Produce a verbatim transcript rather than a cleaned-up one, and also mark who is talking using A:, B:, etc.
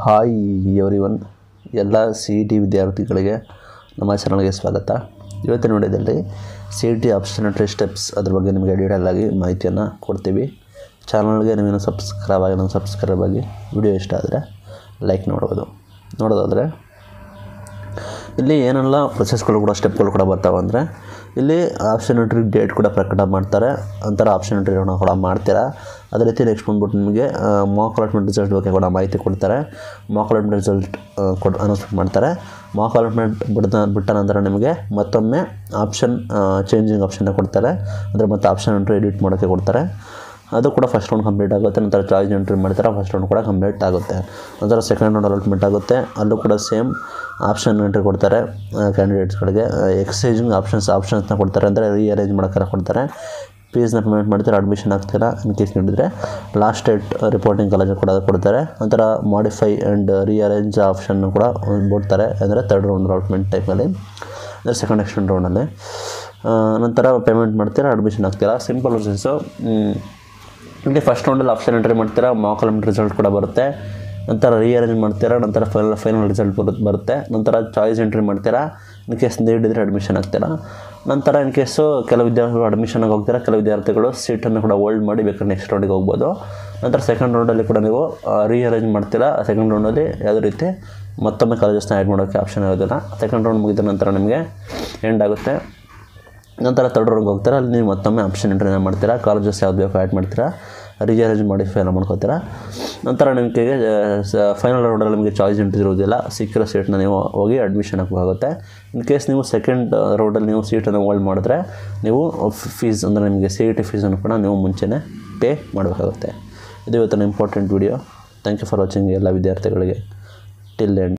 A: Hi everyone, ಎಲ್ಲ C E T ವಿದ್ಯಾರ್ಥಿಗಳಿಗೆ ನಮ್ಮ ಚಾನಲ್ಗೆ ಸ್ವಾಗತ. ಇವತ್ತಿನ ವಿಡಿಯೋದಲ್ಲಿ ಸಿ ಇ ಟಿ ಆಪ್ಷನರಿ ಸ್ಟೆಪ್ಸ್ ಅದ್ರ ಬಗ್ಗೆ ನಿಮಗೆ ಡೀಟೇಲ್ ಆಗಿ ಮಾಹಿತಿಯನ್ನು ಕೊಡ್ತೀವಿ. ಚಾನಲ್ಗೆ ನೀವೇನು ಸಬ್ಸ್ಕ್ರೈಬ್ ಆಗಿ ನಾನು ಸಬ್ಸ್ಕ್ರೈಬ್ ಆಗಿ ವಿಡಿಯೋ ಇಷ್ಟ ಆದರೆ ಲೈಕ್ ನೋಡ್ಬೋದು. ನೋಡೋದಾದರೆ ಇಲ್ಲಿ ಏನೆಲ್ಲ ಪ್ರೊಸೆಸ್ಗಳು ಕೂಡ ಸ್ಟೆಪ್ಗಳು ಕೂಡ ಬರ್ತಾವೆ ಅಂದರೆ, ಇಲ್ಲಿ ಆಪ್ಷನ್ ಎಂಟ್ರಿ ಡೇಟ್ ಕೂಡ ಪ್ರಕಟ ಮಾಡ್ತಾರೆ, ಒಂಥರ ಆಪ್ಷನ್ ಎಂಟ್ರಿನ ಕೂಡ ಮಾಡ್ತೀರಾ. ಅದೇ ರೀತಿ ನೆಕ್ಸ್ಟ್ ಬಂದ್ಬಿಟ್ಟು ನಿಮಗೆ ಮಾಕ್ ಅಲಾಟ್ಮೆಂಟ್ ರಿಸಲ್ಟ್ ಬಗ್ಗೆ ಕೂಡ ಮಾಹಿತಿ ಕೊಡ್ತಾರೆ. ಮಾಕ್ ಅಲಾಟ್ಮೆಂಟ್ ರಿಸಲ್ಟ್ ಕೊಟ್ಟು ಅನೌನ್ಸ್ಮೆಂಟ್ ಮಾಡ್ತಾರೆ. ಮಾಕ್ ಅಲಾಟ್ಮೆಂಟ್ ಬಿಡ್ದ ಬಿಟ್ಟ ನಂತರ ನಿಮಗೆ ಮತ್ತೊಮ್ಮೆ ಆಪ್ಷನ್ ಚೇಂಜಿಂಗ್ ಆಪ್ಷನ್ನ ಕೊಡ್ತಾರೆ. ಅಂದರೆ ಮತ್ತೆ ಆಪ್ಷನ್ ಎಂಟ್ರಿ ಎಡಿಟ್ ಮಾಡೋಕ್ಕೆ ಕೊಡ್ತಾರೆ. ಅದು ಕೂಡ ಫಸ್ಟ್ ರೌಂಡ್ ಕಂಪ್ಲೀಟ್ ಆಗುತ್ತೆ. ನಂತರ ಚಾಯ್ಸ್ ಎಂಟ್ರಿ ಮಾಡ್ತಾರೆ, ಫಸ್ಟ್ ರೌಂಡ್ ಕೂಡ ಕಂಪ್ಲೀಟ್ ಆಗುತ್ತೆ. ನಂತರ ಸೆಕೆಂಡ್ ರೌಂಡ್ ಅಲಾಟ್ಮೆಂಟ್ ಆಗುತ್ತೆ. ಅಲ್ಲೂ ಕೂಡ ಸೇಮ್ ಆಪ್ಷನ್ ಎಂಟ್ರಿ ಕೊಡ್ತಾರೆ ಕ್ಯಾಂಡಿಡೇಟ್ಸ್ಗಳಿಗೆ. ಎಕ್ಸ್ಚೇಂಜಿಂಗ್ ಆಪ್ಷನ್ಸ್ ಆಪ್ಷನ್ಸ್ನ ಕೊಡ್ತಾರೆ, ಅಂದರೆ ರೀಅರೇಂಜ್ ಮಾಡೋಕ್ಕೆ ಕೊಡ್ತಾರೆ. ಫೀಸ್ನ ಪೇಮೆಂಟ್ ಮಾಡ್ತೀರಾ, ಅಡ್ಮಿಷನ್ ಆಗ್ತೀರಾ ಇನ್ ಕೇಸ್ ನೀಡಿದರೆ. ಲಾಸ್ಟ್ ಡೇಟ್ ರಿಪೋರ್ಟಿಂಗ್ ಕಾಲೇಜ್ ಕೂಡ ಕೊಡ್ತಾರೆ. ನಂತರ ಮಾಡಿಫೈ ಆ್ಯಂಡ್ ರೀಅರೇಂಜ್ ಆಪ್ಷನ್ನು ಕೂಡ ಬಿಡ್ತಾರೆ, ಅಂದರೆ ತರ್ಡ್ ರೌಂಡ್ ಅಲಾಟ್ಮೆಂಟ್ ಟೈಮಲ್ಲಿ, ಅಂದರೆ ಸೆಕೆಂಡ್ ಎಕ್ಸ್ಟೆಂಡ್ ರೌಂಡಲ್ಲಿ. ನಂತರ ಪೇಮೆಂಟ್ ಮಾಡ್ತೀರಾ, ಅಡ್ಮಿಷನ್ ಆಗ್ತೀರಾ. Simple process. ಇಲ್ಲಿ ಫಸ್ಟ್ ರೌಂಡಲ್ಲಿ ಆಪ್ಷನ್ ಎಂಟ್ರಿ ಮಾಡ್ತೀರಾ, ಮಾಕ್ ಅಲಾಟ್ಮೆಂಟ್ ರಿಸಲ್ಟ್ ಕೂಡ ಬರುತ್ತೆ. ನಂತರ ರೀಅರೇಂಜ್ ಮಾಡ್ತೀರಾ, ನಂತರ ಫೈನಲ್ ಫೈನಲ್ ರಿಸಲ್ಟ್ ಬರುತ್ತೆ ಬರುತ್ತೆ ನಂತರ ಚಾಯ್ಸ್ ಎಂಟ್ರಿ ಮಾಡ್ತೀರಾ. ಇನ್ ಕೇಸ್ ನೀಡಿದರೆ ಅಡ್ಮಿಷನ್ ಆಗ್ತೀರಾ. ನಂತರ ಇನ್ ಕೇಸು ಕೆಲವು ವಿದ್ಯಾರ್ಥಿಗಳು ಅಡ್ಮಿಷನ್ಗೆ ಹೋಗ್ತೀರಾ, ಕೆಲವು ವಿದ್ಯಾರ್ಥಿಗಳು ಸೀಟನ್ನು ಕೂಡ ಹೋಲ್ಡ್ ಮಾಡಿ ಬೇಕಾದ್ರೆ ನೆಕ್ಸ್ಟ್ ರೌಂಡಿಗೆ ಹೋಗ್ಬೋದು. ನಂತರ ಸೆಕೆಂಡ್ ರೌಂಡಲ್ಲಿ ಕೂಡ ನೀವು ರೀಅರೇಂಜ್ ಮಾಡ್ತೀರಾ. ಸೆಕೆಂಡ್ ರೌಂಡಲ್ಲಿ ಯಾವುದೇ ರೀತಿ ಮತ್ತೊಮ್ಮೆ ಕಾಲೇಜಸ್ನ ಆ್ಯಡ್ ಮಾಡೋಕ್ಕೆ ಆಪ್ಷನ್ ಇರೋದಿಲ್ಲ. ಸೆಕೆಂಡ್ ರೌಂಡ್ ಮುಗಿದ ನಂತರ ನಿಮಗೆ ಎಂಡ್ ಆಗುತ್ತೆ. ನಂತರ ತರ್ಡ್ ರೌಂಡ್ಗೆ ಹೋಗ್ತೀರಾ, ಅಲ್ಲಿ ನೀವು ಮತ್ತೊಮ್ಮೆ ಆಪ್ಷನ್ ಎಂಟ್ರಿನ ಮಾಡ್ತೀರಾ. ಕಾಲೇಜಸ್ ಯಾವ್ದು ಬೇಕೋ ಆ್ಯಡ್ ಮಾಡ್ತೀರಾ, ರೀಅರೇಂಜ್ ಮಾಡಿಫೈ ಎಲ್ಲ ಮಾಡ್ಕೋತೀರಾ. ನಂತರ ನಿಮಗೆ ಫೈನಲ್ ರೌಂಡಲ್ಲಿ ನಿಮಗೆ ಚಾಯ್ಸ್ ಎಂಟ್ರಿ ಇರೋದಿಲ್ಲ. ಸಿಕ್ಕಿರೋ ಸೀಟ್ನ ನೀವು ಹೋಗಿ ಅಡ್ಮಿಷನ್ ಹಾಕಬೇಕಾಗುತ್ತೆ. ಇನ್ ಕೇಸ್ ನೀವು ಸೆಕೆಂಡ್ ರೌಂಡಲ್ಲಿ ನೀವು ಸೀಟನ್ನು ಹೋಲ್ಡ್ ಮಾಡಿದ್ರೆ ನೀವು ಫೀಸ್, ಅಂದರೆ ನಿಮಗೆ ಸಿ ಇ ಟಿ ಫೀಸನ್ನು ಕೂಡ ನೀವು ಮುಂಚೆನೇ ಪೇ ಮಾಡಬೇಕಾಗುತ್ತೆ. ಇದು ಇವತ್ತಿನ important video. Thank you for watching ಎಲ್ಲ ವಿದ್ಯಾರ್ಥಿಗಳಿಗೆ ಟಿಲ್ ಎಂಡ್.